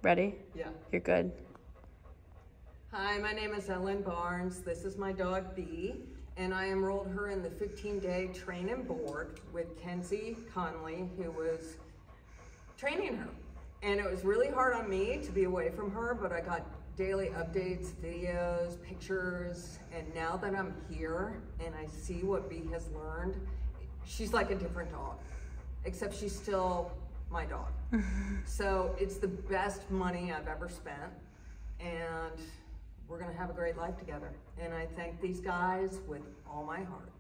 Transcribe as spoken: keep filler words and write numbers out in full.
Ready? Yeah. You're good. Hi, my name is Ellen Barnes. This is my dog Bee, and I enrolled her in the fifteen day train and board with Kenzie Conley, who was training her. And it was really hard on me to be away from her, but I got daily updates, videos, pictures, and now that I'm here and I see what Bee has learned, she's like a different dog, except she's still my dog. So it's the best money I've ever spent, and we're gonna have a great life together. And I thank these guys with all my heart.